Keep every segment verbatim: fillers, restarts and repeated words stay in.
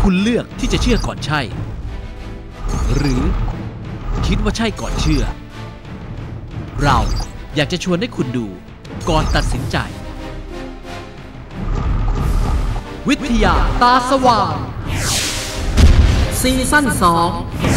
คุณเลือกที่จะเชื่อก่อนใช่หรือคิดว่าใช่ก่อนเชื่อเราอยากจะชวนให้คุณดูก่อนตัดสินใจวิทยาตาสว่างซีซั่นสอง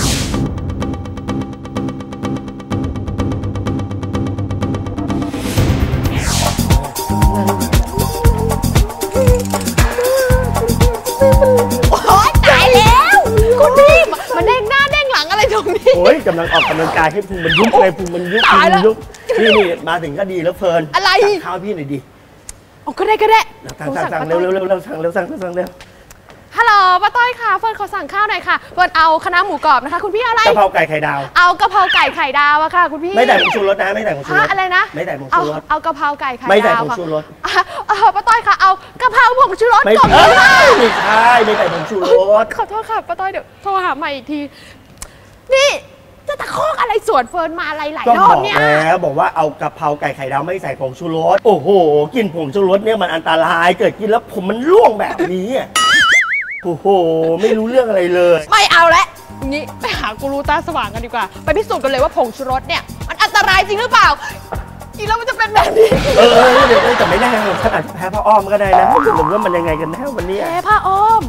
โอ้ยกำลังออกกำลังกายให้พุงมันยุบเลยพุงมันยุบพุงมันยุบนี่นี่มาถึงก็ดีแล้วเฟิร์นอะไรสั่งข้าวพี่หน่อยดิโอ้ก็ได้ก็ได้สั่งสั่งสั่งเร็วเร็วเร็วเร็วสั่งเร็วสั่งสั่งเร็วฮัลโหลป้าต้อยค่ะเฟิร์นขอสั่งข้าวหน่อยค่ะเฟิร์นเอาคณะหมูกรอบนะคะคุณพี่อะไรกะเพราไก่ไข่ดาวเอากะเพราไก่ไข่ดาวอะค่ะคุณพี่ไม่แต่ผงชูรสนะไม่แต่ผงชูรสอะไรนะไม่แต่ผงชูรสเอากะเพราไก่ไข่ดาวไม่แต่ผงชูรสป้าต้อยค่ะเอากะเพราผงชูรสไม่ใช่ไม่ใช่ไม่แต่ผงชูรสขอโทษค่ะป้าต้อยเดี๋ยวโทรหาใหม่อีกทีนี่จะตะคอกอะไรสวนเฟิร์นมาอะไรหลายรอบเนี่ยก็บอกแล้วบอกว่าเอากะเพราไก่ไข่ดาวไม่ใส่ผงชูรสโอ้โหกินผงชูรสเนี่ยมันอันตรายเกิดกินแล้วผมมันร่วงแบบนี้โอ้โหไม่รู้เรื่องอะไรเลยไม่เอาละงี้ไปหากูรูตาสว่างกันดีกว่าไปพิสูจน์กันเลยว่าผงชูรสเนี่ยมันอันตรายจริงหรือเปล่ากินแล้วมันจะเป็นแบบนี้เออเดี๋ยวแต่ไม่แน่ฉันอาจจะแพ้ผ้าอ้อมก็ได้นะไม่รู้ว่ามันยังไงกันแน่วันนี้แพ้ผ้าอ้อม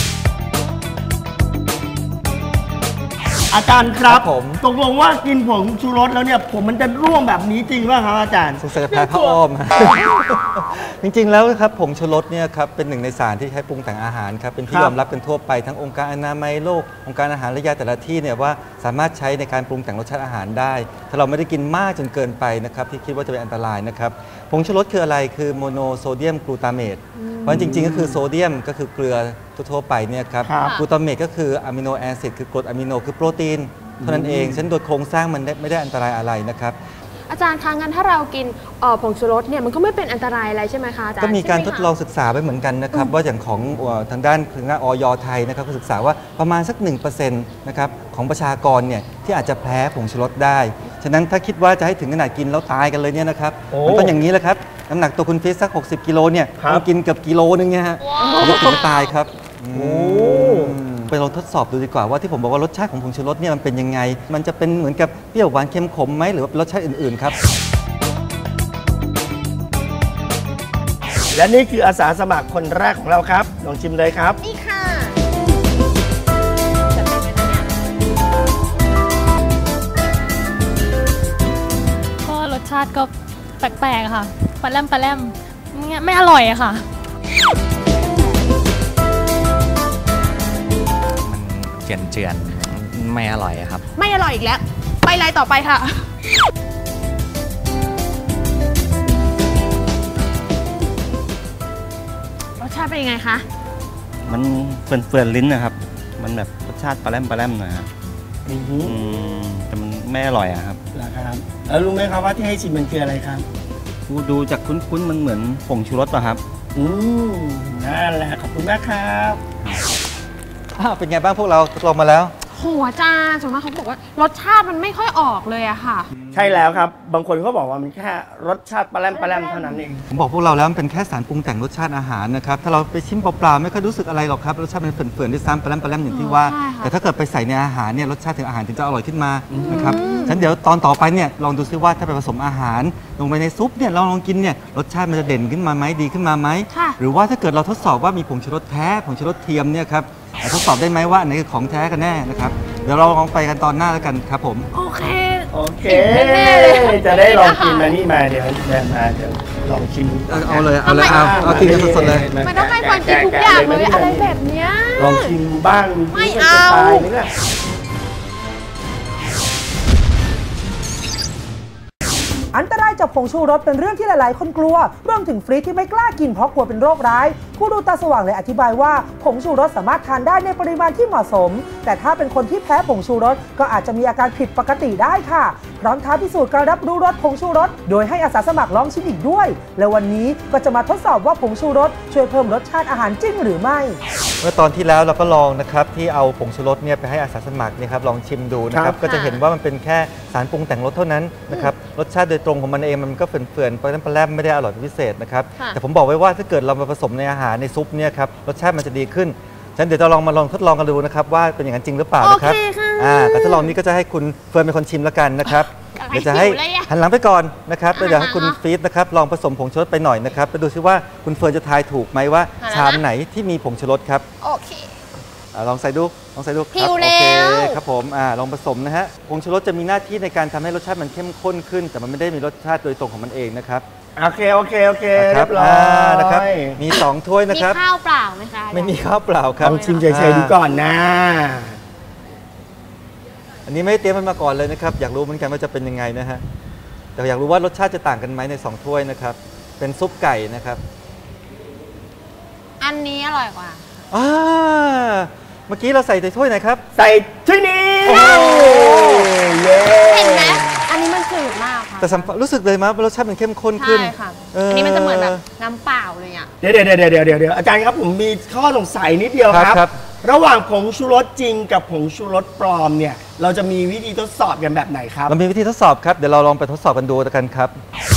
อาจารย์ครับผมตกลงว่ากินผงชูรสแล้วเนี่ยผมมันจะร่วงแบบนี้จริงป่ะครับอาจารย์สงสัยแพ้ผ้าอ้อมจริงๆแล้วครับผงชูรสเนี่ยครับเป็นหนึ่งในสารที่ใช้ปรุงแต่งอาหารครับเป็นที่ยอมรับกันทั่วไปทั้งองค์การอนามัยโลกองค์การอาหารและยาแต่ละที่เนี่ยว่าสามารถใช้ในการปรุงแต่งรสชาติอาหารได้ถ้าเราไม่ได้กินมากจนเกินไปนะครับที่คิดว่าจะเป็นอันตรายนะครับผงชูรสคืออะไรคือโมโนโซเดียมกลูตาเมตเพราะจริงๆก็คือโซเดียมก็คือเกลือทั่วไปเนี่ยครับกลูตาเมตก็คืออะมิโนแอซิดคือกรดอะมิโนคือโปรตีนเท่านั้นเองฉะนั้นโดยโครงสร้างมันไม่ได้อันตรายอะไรนะครับอาจารย์คะงั้นถ้าเรากินผงชูรสเนี่ยมันก็ไม่เป็นอันตรายอะไรใช่ไหมคะอาจารย์ก็มีการทดลองศึกษาไปเหมือนกันนะครับว่าอย่างของทางด้านคณะออยไทยนะครับก็ศึกษาว่าประมาณสัก หนึ่งเปอร์เซ็นต์ นะครับของประชากรเนี่ยที่อาจจะแพ้ผงชูรสได้ฉะนั้นถ้าคิดว่าจะให้ถึงขนาดกินแล้วตายกันเลยเนี่ยนะครับมันต้องอย่างนี้แหละครับน้ำหนักตัวคุณฟิสสักหกสิบกิโลเนี่ยเรากินเกือบกิโลนึงเนี่ยฮะจะถึงตายครับไปลองทดสอบดูดีกว่าว่าที่ผมบอกว่ารสชาติของผงชูรสเนี่ยมันเป็นยังไงมันจะเป็นเหมือนกับเปรี้ยวหวานเค็มขมไหมหรือว่ารสชาติอื่นๆครับและนี่คืออาสาสมัครคนแรกของเราครับลองชิมเลยครับนี่ค่ะก็รสชาติก็แปลกๆค่ะปลาแรมปลาแรมไม่อร่อยอะค่ะเจือนเจือนไม่อร่อยครับไม่อร่อยอีกแล้วไปอะไรต่อไปค่ะรสชาติเป็นยังไงคะมันเฟื่อนๆลิ้นนะครับมันแบบรสชาติปลาแรมปลาแรมหน่อยครับแต่มันไม่อร่อยอะครับนะครับแล้วรู้ไหมครับว่าที่ให้ชิมมันคืออะไรครับดูจากคุ้นๆมันเหมือนผงชูรสป่ะครับอืมนั่นแหละขอบคุณมากครับเป็นไงบ้างพวกเราทดลองมาแล้วโหอาจารย์ส่วนมากเขาบอกว่ารสชาติมันไม่ค่อยออกเลยอะค่ะใช่แล้วครับบางคนเขาบอกว่ามันแค่รสชาติปลาแรมปลาแรมเท่านั้นเองผมบอกพวกเราแล้วมันเป็นแค่สารปรุงแต่งรสชาติอาหารนะครับถ้าเราไปชิมเปล่าๆไม่ค่อยรู้สึกอะไรหรอกครับรสชาติมันเฟื่อนๆด้วยซ้ำปลาแรมปลาแรมอย่างที่ว่าแต่ถ้าเกิดไปใส่ในอาหารเนี่ยรสชาติถึงอาหารถึงจะอร่อยขึ้นมานะครับฉะนั้นเดี๋ยวตอนต่อไปเนี่ยลองดูซิว่าถ้าไปผสมอาหารลงไปในซุปเนี่ยเราลองกินเนี่ยรสชาติมันจะเด่นขึ้นมาไหมดีขึ้นมาไหมหรือว่าถ้าเกิดเราทดสอบว่ามีผงชูรสแท้ผงชูรสเทียมเนี่ยครับทดสอบได้ไหมว่าอันไหนคือของแท้กันแน่นะครับเดี๋ยวเราลองไปกันตอนหน้าแล้วกันครับผมโอเคโอเคจะได้ลองกินมานี่มาเดี๋ยวเดินมาเดี๋ยวลองชิมเอาเลยเอาเลยเอาเอากินกันสดๆเลยไม่ต้องให้คนกินทุกอย่างเลยอะไรแบบเนี้ยลองชิมบ้างไม่เอาอันตรายจากผงชูรสเป็นเรื่องที่หลายๆคนกลัวรวมถึงฟรีที่ไม่กล้ากินเพราะกลัวเป็นโรคร้ายผู้ดูตาสว่างเลยอธิบายว่าผงชูรสสามารถทานได้ในปริมาณที่เหมาะสมแต่ถ้าเป็นคนที่แพ้ผงชูรสก็อาจจะมีอาการผิดปกติได้ค่ะพร้อมท้าพิสูจน์การรับรู้รสผงชูรสโดยให้อาสาสมัครลองชิมอีกด้วยและวันนี้ก็จะมาทดสอบว่าผงชูรสช่วยเพิ่มรสชาติอาหารจริงหรือไม่เมื่อตอนที่แล้วเราก็ลองนะครับที่เอาผงชูรสเนี่ยไปให้อาสาสมัครเนี่ยครับลองชิมดูนะครับก็จะเห็นว่ามันเป็นแค่สารปรุงแต่งรสเท่านั้นนะครับรสชาติโดยตรงของมันเองมันก็เฟื่อนๆปลาแรมปลาแรมไม่ได้อร่อยพิเศษนะครับแต่ผมบอกไว้ว่าถ้าเกิดเรามาผสมในอาหารในซุปเนี่ยครับรสชาติมันจะดีขึ้นฉะนั้นเดี๋ยวจะลองมาลองทดลองกันดูนะครับว่าเป็นอย่างนั้นจริงหรือเปล่านะครับโอเคค่ะอ่าการทดลองนี้ก็จะให้คุณเฟิร์นเป็นคนชิมแล้วกันนะครับอะไรเดี๋ยวจะให้หิวเลยอะหันหลังไปก่อนนะครับแล้วเดี๋ยวให้คุณอ่าฮะฟีดนะครับลองผสมผงชูรสไปหน่อยนะครับไปดูซิว่าคุณเฟิร์นจะทายถูกไหมว่าหันแล้วนะชามไหนที่มีผงชูรสครับโอเคอ่าลองใส่ดูลองใส่ดูคหิรับวโอแล้วเคครับผมอ่าลองผสมนะฮะผงชูรสจะมีหน้าที่ในการทำให้รสชาติมันเข้มข้นขึ้น แต่มันไม่ได้มีรสชาติโดยตรงของมันเองนะครับโอเคโอเคโอเคนะคเรีรัยบร้อยอ่านะครับมีสองถ้วยนะมีครับข้าวเปล่าไหมคะไม่มีข้าวเปล่าครับต้องชิมเฉยๆดูก่อนนะอันนี้ไม่ได้เตรียมมันมาก่อนเลยนะครับอยากรู้เหมือนกันว่าจะเป็นยังไงนะฮะแต่อยากรู้ว่ารสชาติจะต่างกันไหมในสองถ้วยนะครับเป็นซุปไก่นะครับอันนี้อร่อยกว่าอ่าเมื่อกี้เราใส่ในถ้วยไหนครับใส่ที่นี้โอ้โหเย้เห็นไหมอันนี้มันจืดมากค่ะแต่สัมผัสรู้สึกเลยมั้ยว่ารสชาติมันเข้มข้นขึ้นใช่ค่ะ อันนี้มันจะเหมือนแบบน้ำเปล่าเลยอ่ะเดี๋ยวเดี๋ยวเดี๋ยวเดี๋ยวเดี๋ยวอาจารย์ครับผมมีข้อสงสัยนิดเดียวครับครับครับระหว่างผงชูรสจริงกับผงชูรสปลอมเนี่ยเราจะมีวิธีทดสอบกันแบบไหนครับเรามีวิธีทดสอบครับเดี๋ยวเราลองไปทดสอบกันดูกันครับ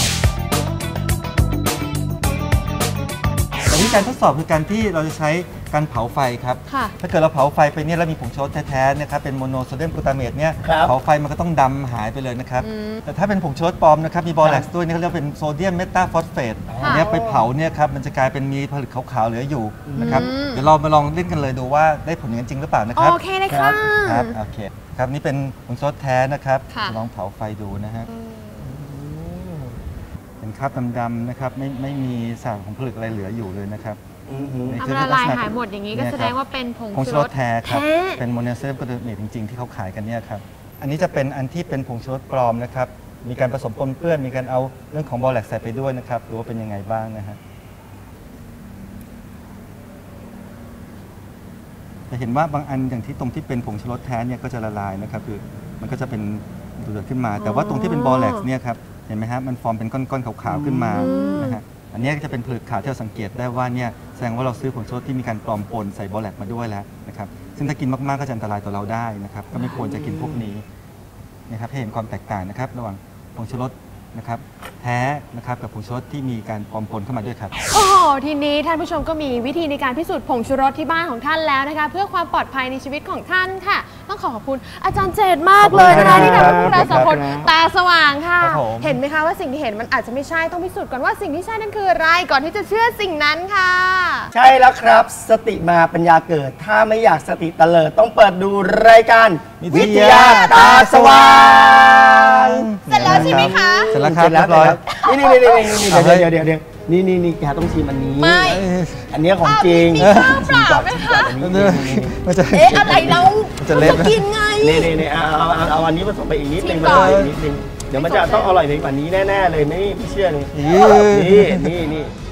วิธีการทดสอบคือการที่เราจะใช้การเผาไฟครับค่ะถ้าเกิดเราเผาไฟไปเนี่ยแล้วมีผงชูรสแท้ๆนะครับเป็นโมโนโซเดียมกลูตาเมตเนี่ยครับเผาไฟมันก็ต้องดำหายไปเลยนะครับแต่ถ้าเป็นผงชูรสปลอมนะครับมีบอแล็กซ์ด้วยนี่เขาเรียกว่าเป็นโซเดียมเมตาฟอสเฟตอันเนี้ยไปเผาเนี่ยครับมันจะกลายเป็นมีผลึกขาวๆเหลืออยู่นะครับเดี๋ยวเรามาลองเล่นกันเลยดูว่าได้ผลอย่างนั้นจริงหรือเปล่านะครับโอเคเลยค่ะครับโอเคครับนี่เป็นผงชูรสแท้นะครับค่ะจะลองเผาไฟดูนะฮะเป็นคราบดำๆนะครับไม่ไม่มีสารของผลึกอะไรเหลืออยู่เลยนะครับ นี่ทำคือละลายลักษณะหายหมดอย่างนี้ก็เนี่ยแสคดรับงว่าเป็นผงผงชูชูรรสสแท้ครับแท้เป็นโมโนโซเดียมกลูตาเมตจริงๆที่เขาขายกันเนี่ยครับอันนี้จะเป็นอันที่เป็นผงชูรสปลอมนะครับมีการผสมปนเปื้อนมีการเอาเรื่องของบอแล็กใส่ไปด้วยนะครับดูว่าเป็นยังไงบ้างนะฮะจะเห็นว่าบางอันอย่างที่ตรงที่เป็นผงชูรสแท้เนี่ยก็จะละลายนะครับคือมันก็จะเป็นเดือดขึ้นมา แต่ว่าตรงที่เป็นบอแล็กเนี่ยครับเห็นไหมฮะมันฟอร์มเป็นก้อนๆขาวๆขึ้นมานะฮะอันนี้ก็จะเป็นผลึกขาวที่เราสังเกตได้ว่าเนี่ยแสดงว่าเราซื้อผงชูรสที่มีการปลอมปนใส่บอแล็กมาด้วยแล้วนะครับซึ่งถ้ากินมากๆก็จะอันตรายต่อเราได้นะครับก็ไม่ควรจะกินพวกนี้นะครับให้เห็นความแตกต่างนะครับระหว่างผงชูรสนะครับแท้นะครับกับผงชูรสที่มีการปลอมปนเข้ามาด้วยครับโอ้โห ทีนี้ท่านผู้ชมก็มีวิธีในการพิสูจน์ผงชูรสที่บ้านของท่านแล้วนะคะ เพื่อความปลอดภัยในชีวิตของท่านค่ะ ต้องขอขอบคุณอาจารย์เจตมากเลยนะคะที่ทำให้พวกเราสองคนตาสว่างค่ะครับผมเห็นไหมคะว่าสิ่งที่เห็นมันอาจจะไม่ใช่ต้องพิสูจน์ก่อนว่าสิ่งที่ใช่นั่นคืออะไรก่อนที่จะเชื่อสิ่งนั้นค่ะใช่แล้วครับสติมาปัญญาเกิด ถ้าไม่อยากสติเตลิดต้องเปิดดูรายการวิทยาตาสว่างเสร็จแล้วใช่ไหมคะเสร็จแล้วครับเสร็จแล้วเรียบร้อยนี่นี่นี่นี่นี่เอาให้เดี๋ยวเดี๋ยวเดี๋ยวนี่นี่นี่แกต้องชิมอันนี้ไม่อันนี้ของจริงมีข้าวเปล่าไหมคะชิมก่อนชิมก่อนอันนี้นี่นี่นี่มันจะเอ๊ะอะไรเรามันจะเละนะกินไงนี่นี่นี่เอาเอาเอาเอาอันนี้ผสมไปอีกนิดนึงชิมผก่สอนมไปอีกนิดนึงเดี๋ยวมันจะต้องอร่อยไปกว่านี้แน่ๆเลยไม่ไม่เชื่อเลยอี๋นี่นี่นี่